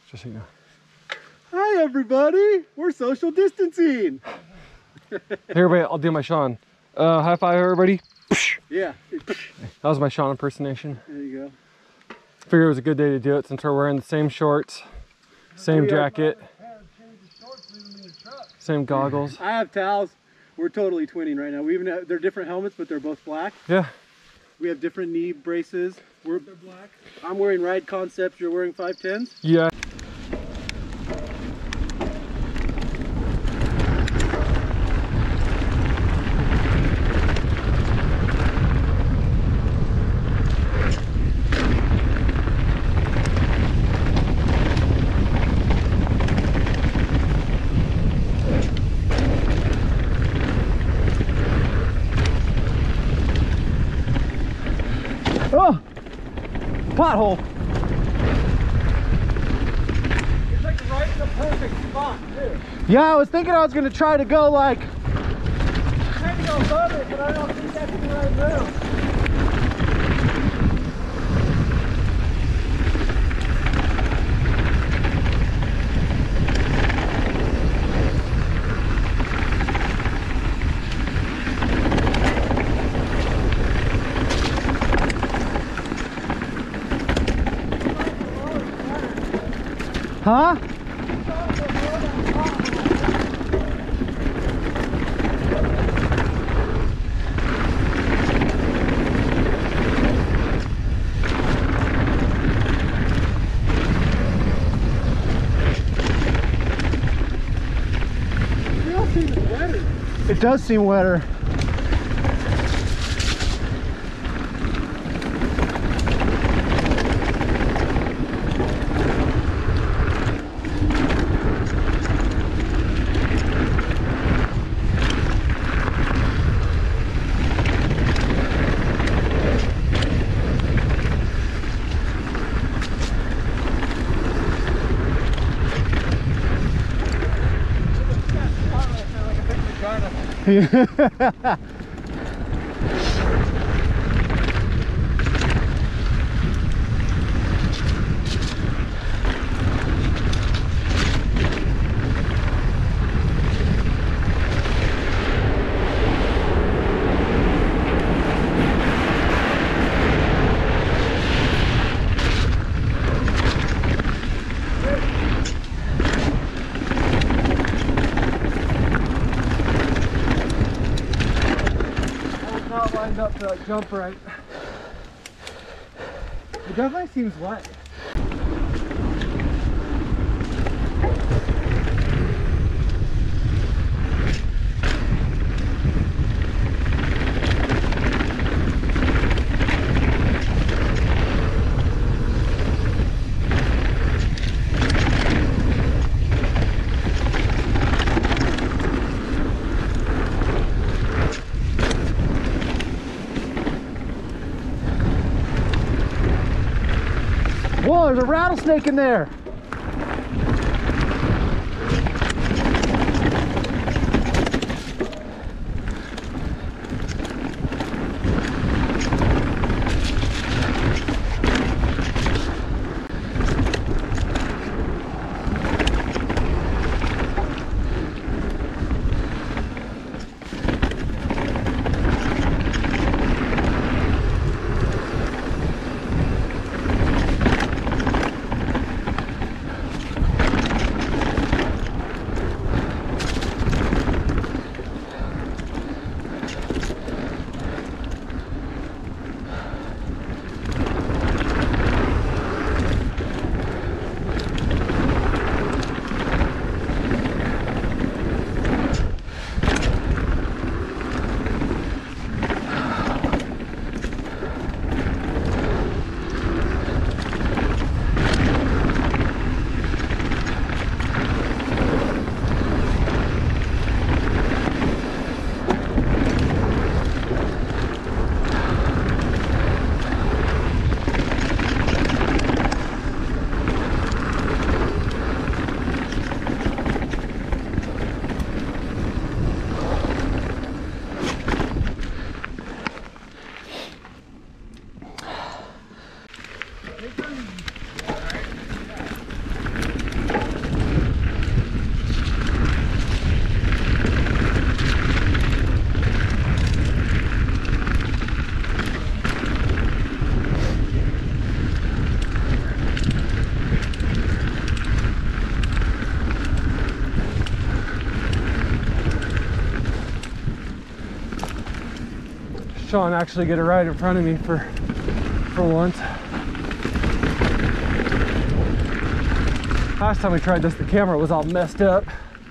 Just so you know. Hi everybody, we're social distancing. Hey everybody, I'll do my Sean. High five everybody. Yeah. That was my Sean impersonation. There you go. Figured it was a good day to do it since we're wearing the same shorts, same jacket, same goggles. I have towels. We're totally twinning right now. We even have, they're different helmets, but they're both black. Yeah. We have different knee braces. They're black. I'm wearing Ride Concepts. You're wearing 510s? Yeah. Oh! Pothole! It's like right in the perfect spot, too. Yeah, I was thinking I was gonna try to go like... I'm trying to go above it, but I don't think that's the right move. Huh? It does seem wetter. Yeah. Not lined up to like jump right. It definitely seems wet. Whoa, there's a rattlesnake in there. Sean actually get it right in front of me for once. Last time we tried this, the camera was all messed up.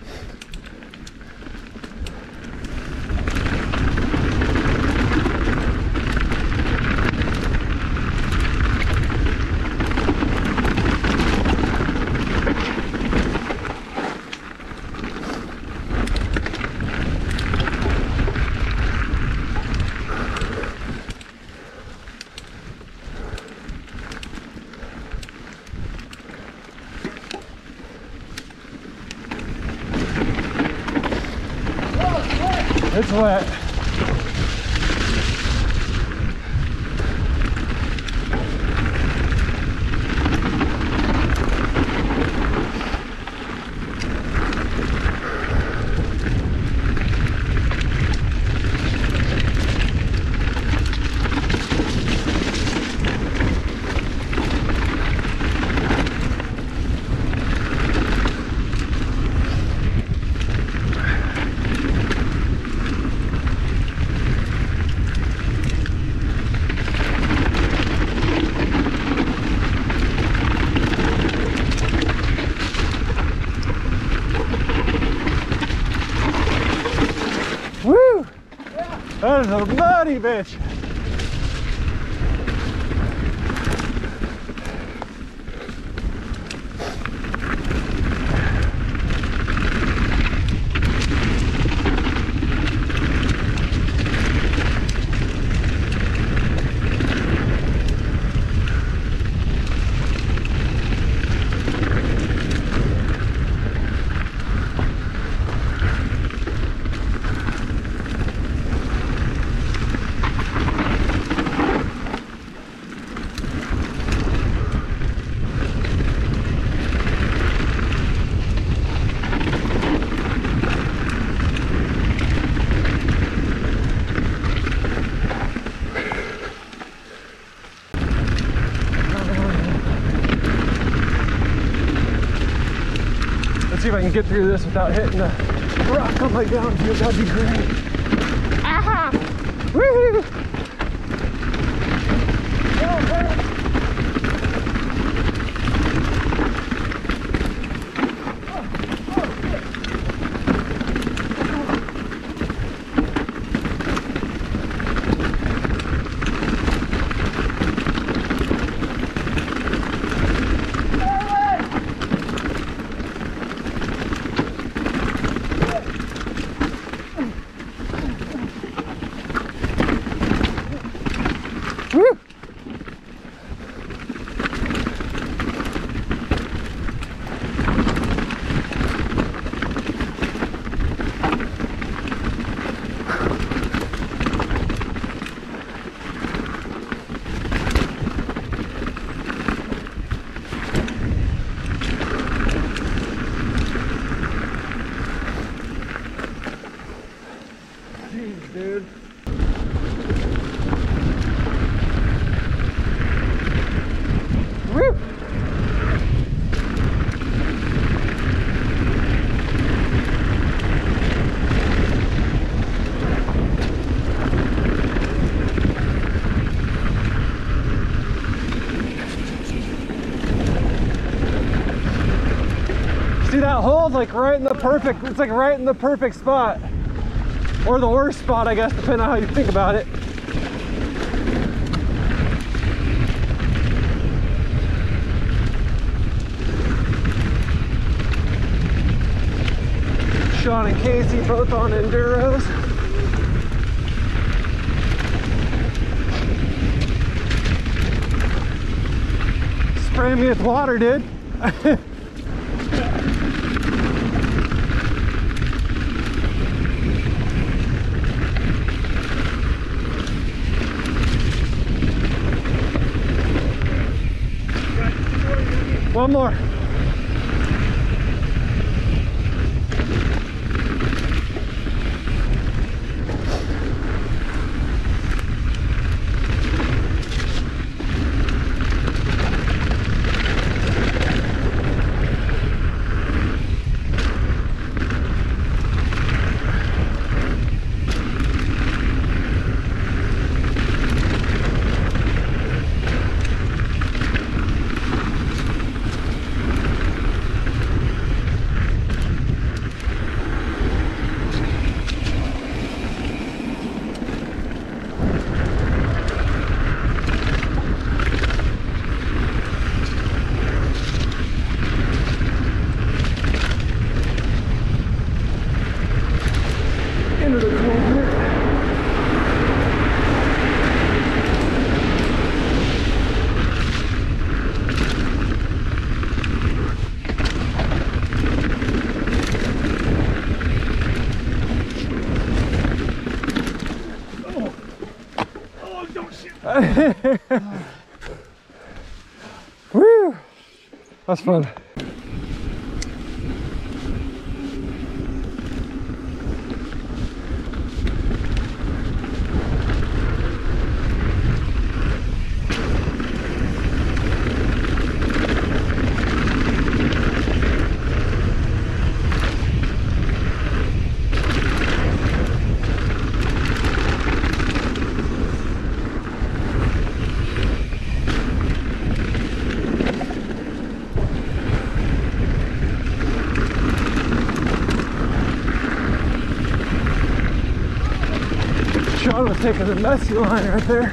It's wet. Woo! That is a muddy bitch. Let's see if I can get through this without hitting the rock on my downfield. That'd be great. Aha! Woohoo! Woo! Jeez, dude. Woo! See that hole? Like right in the perfect, it's like right in the perfect spot. Or the worst spot, I guess, depending on how you think about it. Sean and Casey both on enduros. Spray me with water, dude. One more. Woo! That's fun. Sean was taking the messy line right there.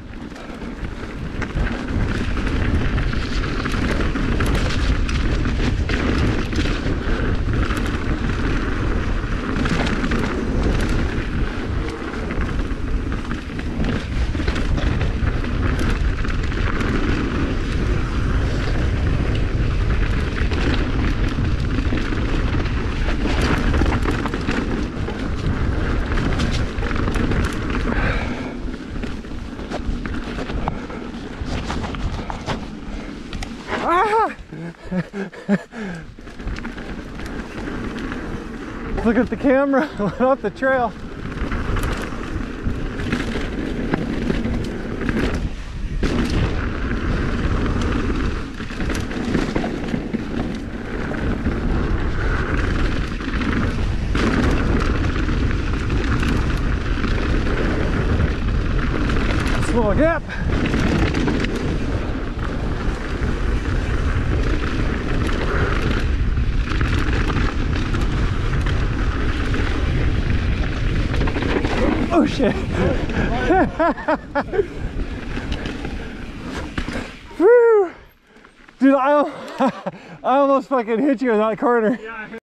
Look at the camera, went off the trail. Small gap. Oh shit. Woo. Dude, I almost fucking hit you in that corner. Yeah.